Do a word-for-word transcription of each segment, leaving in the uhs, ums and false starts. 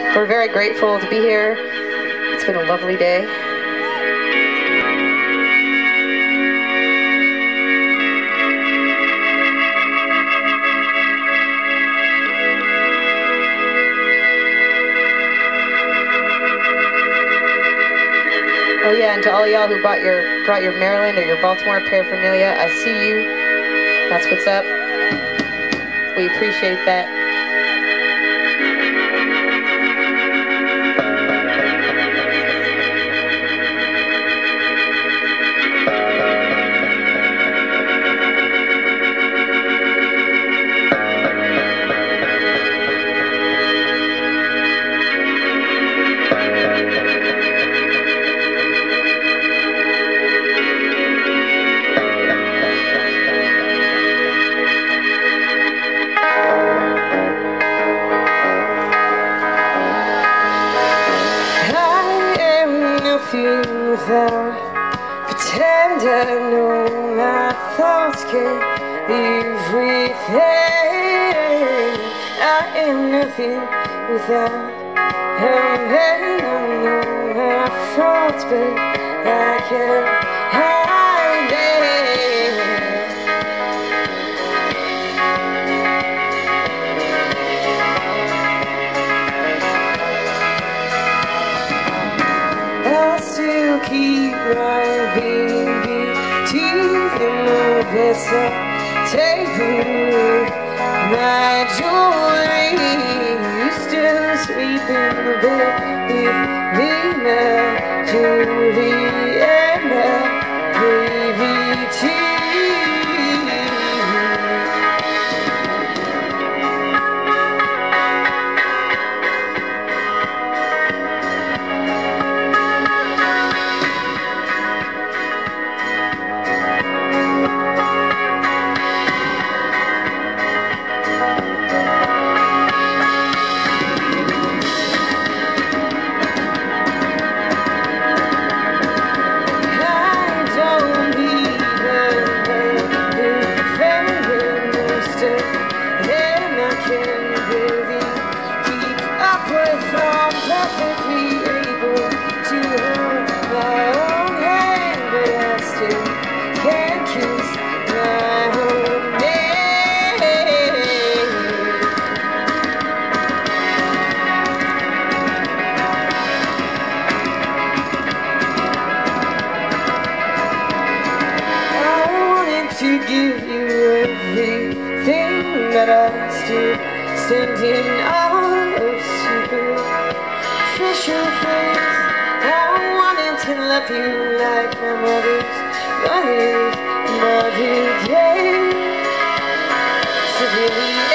We're very grateful to be here. It's been a lovely day. Oh yeah, and to all y'all who brought your brought your Maryland or your Baltimore paraphernalia, I see you. That's what's up. We appreciate that. Without pretend I know my thoughts can't everything. I am nothing without her pain. I know my thoughts, but I can't hide it. Still keep my baby teeth in the vessel, take away my jewelry. You still sleep in the bed with me, my jewelry and my baby teeth. To give you everything that I still stand in awe of superficial things. I wanted to love you like my mother's mother's mother did. So really,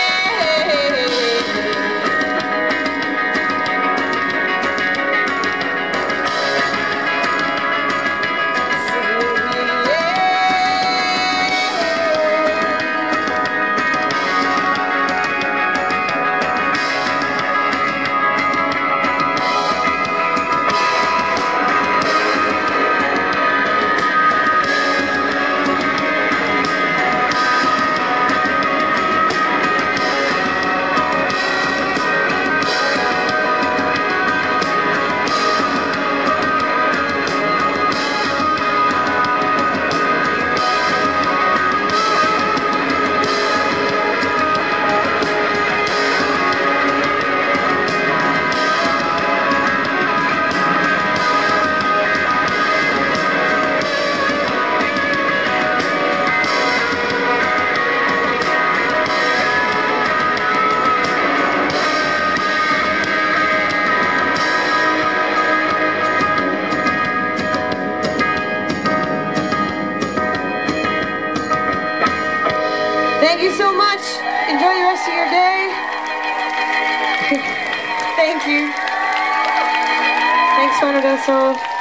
thank you so much. Enjoy the rest of your day. Thank you. Thanks, Phono.